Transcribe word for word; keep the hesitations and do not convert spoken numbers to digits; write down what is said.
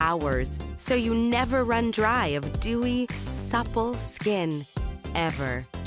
hours, so you never run dry of dewy, supple skin, ever.